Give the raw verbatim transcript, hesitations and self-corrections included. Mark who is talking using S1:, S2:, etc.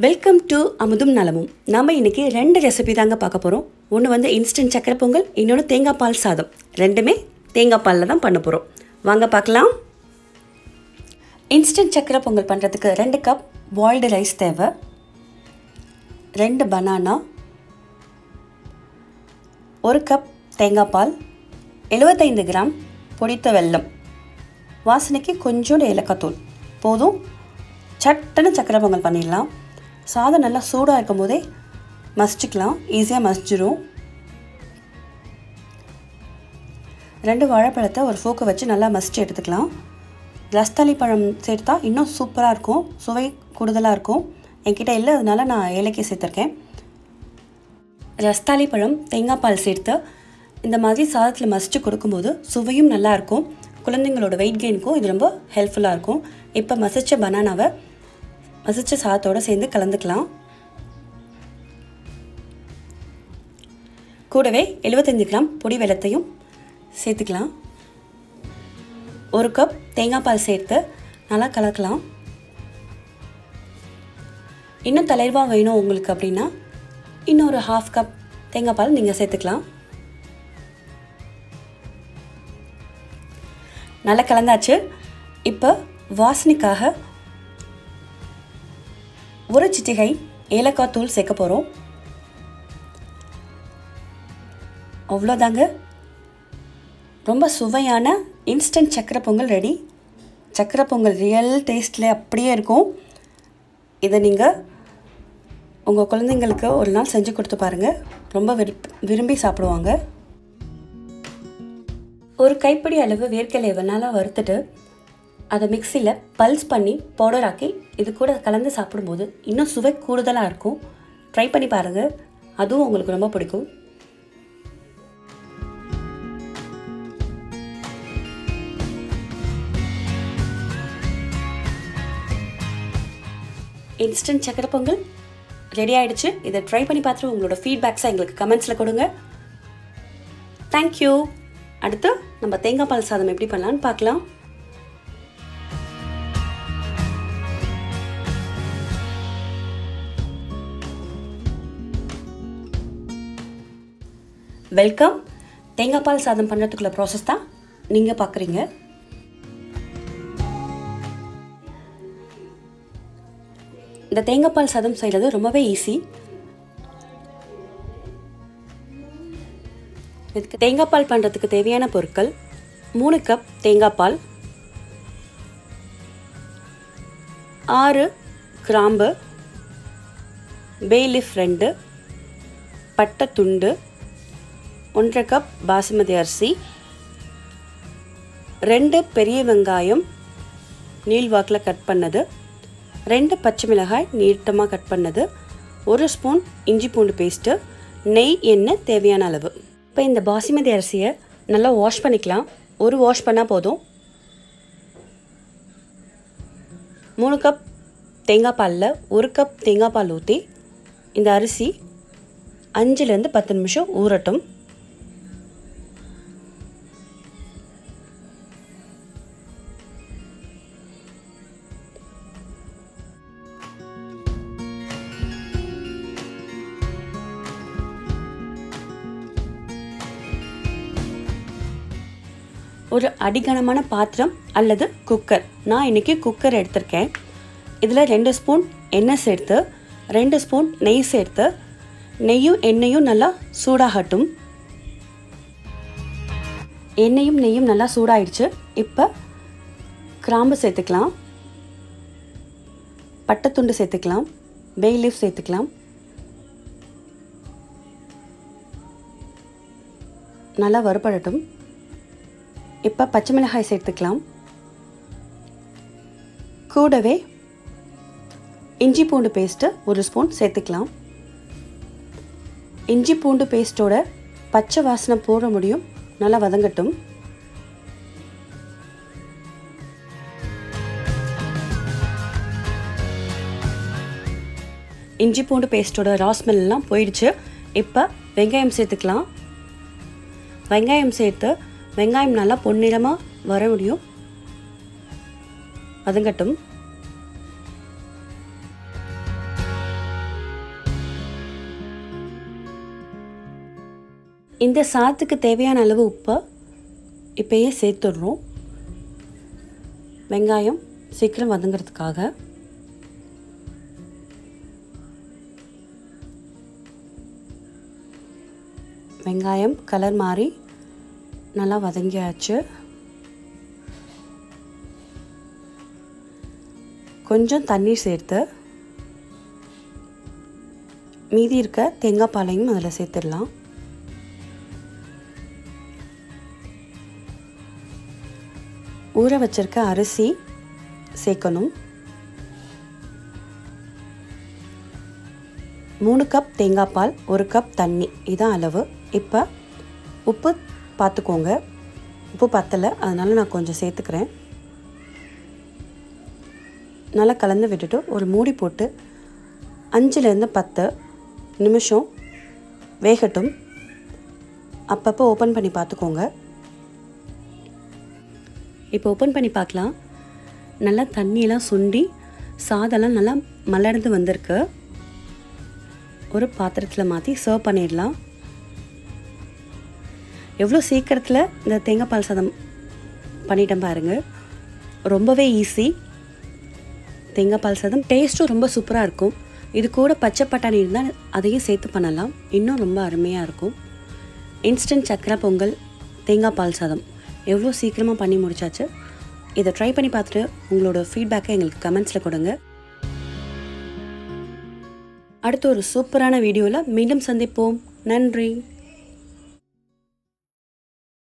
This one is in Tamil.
S1: வெல்கம் டு அமுதும் நலமும். நாம இன்னைக்கு ரெண்டு ரெசிபி தாங்க பார்க்க போகிறோம். ஒன்று வந்து இன்ஸ்டன்ட் சக்கரை பொங்கல், இன்னொன்று தேங்காய் பால் சாதம். ரெண்டுமே தேங்காய் பாலில் தான் பண்ண போகிறோம். வாங்க பார்க்கலாம். இன்ஸ்டன்ட் சக்கரை பொங்கல் பண்ணுறதுக்கு ரெண்டு கப் பாயில்டு ரைஸ் தேவை, ரெண்டு பனானா, ஒரு கப் தேங்காய் பால், எழுபத்தைந்து கிராம் பொடித்த வெல்லம், வாசனைக்கு கொஞ்சோண்டு ஏலக்காய் தூள் போதும். சட்டுன்னு சக்கரை பொங்கல் பண்ணிடலாம். சாதம் நல்லா சூடாக இருக்கும் போதே மசிச்சுக்கலாம், ஈஸியாக மசிச்சிடும். ரெண்டு வாழைப்பழத்தை ஒரு ஃபோக்கை வச்சு நல்லா மசிச்சு எடுத்துக்கலாம். ரஸ்தாலி பழம் சேர்த்தா இன்னும் சூப்பராக இருக்கும், சுவை கூடுதலாக இருக்கும். என்கிட்ட இல்லை, அதனால நான் ஏலக்காய் சேர்த்துருக்கேன். ரஸ்தாலி பழம் தேங்காய் பால் சேர்த்து இந்த மாதிரி சாதத்தில் மசிச்சு கொடுக்கும்போது சுவையும் நல்லாயிருக்கும். குழந்தைங்களோட வெயிட் கெயினுக்கும் இது ரொம்ப ஹெல்ப்ஃபுல்லாக இருக்கும். இப்போ மசிச்ச பனானாவை மசிச்ச சாதத்தோடு சேர்ந்து கலந்துக்கலாம். கூடவே எழுபத்தஞ்சு கிராம் பொடி வெல்லத்தையும் சேர்த்துக்கலாம். ஒரு கப் தேங்காய் பால் சேர்த்து நல்லா கலக்கலாம். இன்னும் தளர்வாக வேணும் உங்களுக்கு அப்படின்னா இன்னொரு ஹாஃப் கப் தேங்காய் பால் நீங்கள் சேர்த்துக்கலாம். நல்லா கலந்தாச்சு. இப்போ வாசனைக்காக ஒரு சிட்டிகை ஏலக்காய் தூள் சேர்க்க போகிறோம். அவ்வளோதாங்க, ரொம்ப சுவையான இன்ஸ்டன்ட் சக்கரை பொங்கல் ரெடி. சக்கரை பொங்கல் ரியல் டேஸ்ட்டில் அப்படியே இருக்கும். இதை நீங்கள் உங்கள் குழந்தைங்களுக்கு ஒரு நாள் செஞ்சு கொடுத்து பாருங்கள், ரொம்ப விரும்பி சாப்பிடுவாங்க. ஒரு கைப்பிடி அளவு வேர்க்கடலையை நல்லா வறுத்துட்டு அதை மிக்சியில் பல்ஸ் பண்ணி பவுடர் ஆக்கி இது கூட கலந்து சாப்பிடும்போது இன்னும் சுவை கூடுதலாக இருக்கும். ட்ரை பண்ணி பாருங்கள், அதுவும் உங்களுக்கு ரொம்ப பிடிக்கும். இன்ஸ்டன்ட் சக்கரை பொங்கல் ரெடி ஆகிடுச்சு. இதை ட்ரை பண்ணி பார்த்துட்டு உங்களோட ஃபீட்பேக்ஸை எங்களுக்கு கமெண்ட்ஸில் கொடுங்க. தேங்க்யூ. அடுத்து நம்ம தேங்காய் பால் சாதம் எப்படி பண்ணலான்னு பார்க்கலாம். வெல்கம். தேங்காய் பால் சாதம் பண்ணுறதுக்குள்ள ப்ராசஸ் தான் நீங்கள் பார்க்குறீங்க. இந்த தேங்காய் பால் சாதம் செய்கிறது ரொம்பவே ஈஸி. இதுக்கு தேங்காய் பால் பண்ணுறதுக்கு தேவையான பொருட்கள்: மூணு கப் தேங்காய் பால், ஆறு கிராம்பு, bayleaf ரெண்டு, பட்டை துண்டு, ஒன்றரை கப் பாசிமதி அரிசி, ரெண்டு பெரிய வெங்காயம் நீள்வாக்கில் கட் பண்ணது, ரெண்டு பச்சை மிளகாய் நீட்டமாக கட் பண்ணது, ஒரு ஸ்பூன் இஞ்சி பூண்டு பேஸ்ட்டு, நெய், எண்ணெய் தேவையான அளவு. இப்போ இந்த பாசிமதி அரிசியை நல்லா வாஷ் பண்ணிக்கலாம். ஒரு வாஷ் பண்ணால் போதும். மூணு கப் தேங்காய் பாலில் ஒரு கப் தேங்காய் பால் ஊற்றி இந்த அரிசி அஞ்சுலேருந்து பத்து நிமிஷம் ஊறட்டும். ஒரு அடிகனமான பாத்திரம் அல்லது குக்கர், நான் இன்றைக்கி குக்கர் எடுத்திருக்கேன். இதில் ரெண்டு ஸ்பூன் எண்ணெய் சேர்த்து ரெண்டு ஸ்பூன் நெய் சேர்த்து நெய்யும் எண்ணெயும் நல்லா சூடாகட்டும். எண்ணெயும் நெய்யும் நல்லா சூடாயிடுச்சு. இப்போ கிராம்பு சேர்த்துக்கலாம், பட்டைத்துண்டு சேர்த்துக்கலாம், bayleaf சேர்த்துக்கலாம். நல்லா வறுபடட்டும். இப்போ பச்சை மிளகாய் சேர்த்துக்கலாம். கூடவே இஞ்சி பூண்டு பேஸ்ட்டு ஒரு ஸ்பூன் சேர்த்துக்கலாம். இஞ்சி பூண்டு பேஸ்ட்டோட பச்சை வாசனை போட முடியும், நல்லா வதங்கட்டும். இஞ்சி பூண்டு பேஸ்ட்டோட ரா ஸ்மெல்லாம் போயிடுச்சு. இப்போ வெங்காயம் சேர்த்துக்கலாம். வெங்காயம் சேர்த்து வெங்காயம் நல்லா பொன்னிறமாக வர முடியும், வதங்கட்டும். இந்த சாதத்துக்கு தேவையான அளவு உப்பை இப்போயே சேர்த்துடுறோம். வெங்காயம் சீக்கிரம் வதங்கிறதுக்காக. வெங்காயம் கலர் மாறி நல்லா வதங்கியாச்சு. கொஞ்சம் தண்ணீர் சேர்த்து மீதி இருக்க தேங்காய் பாலையும் அதில் சேர்த்துடலாம். ஊற வச்சிருக்க அரிசி சேர்க்கணும். மூணு கப் தேங்காய் பால், ஒரு கப் தண்ணி, இதான் அளவு. இப்போ உப்பு பார்த்துக்கோங்க. உப்பு பத்தலை, அதனால் நான் கொஞ்சம் சேர்த்துக்கிறேன். நல்லா கலந்து விட்டுட்டு ஒரு மூடி போட்டு அஞ்சுலேருந்து பத்து நிமிஷம் வேகட்டும். அப்பப்போ ஓப்பன் பண்ணி பார்த்துக்கோங்க. இப்போ ஓப்பன் பண்ணி பார்க்கலாம். நல்லா தண்ணியெல்லாம் சுண்டி சாதம்லாம் நல்லா மலர்ந்து வந்திருக்கு. ஒரு பாத்திரத்தில் மாற்றி சர்வ் பண்ணிடலாம். எவ்வளோ சீக்கிரத்தில் இந்த தேங்காய் பால் சாதம் பண்ணிட்டேன் பாருங்கள். ரொம்பவே ஈஸி. தேங்காய் பால் சாதம் டேஸ்ட்டும் ரொம்ப சூப்பராக இருக்கும். இது கூட பச்சை பட்டாணி இருந்தால் அதையும் சேர்த்து பண்ணலாம், இன்னும் ரொம்ப அருமையாக இருக்கும். இன்ஸ்டன்ட் சக்கரை பொங்கல் தேங்காய் பால் சாதம் எவ்வளோ சீக்கிரமாக பண்ணி முடிச்சாச்சு. இதை ட்ரை பண்ணி பார்த்துட்டு உங்களோட ஃபீட்பேக்கை எங்களுக்கு கமெண்ட்ஸில் கொடுங்க. அடுத்து ஒரு சூப்பரான வீடியோவில் மீண்டும் சந்திப்போம். நன்றி.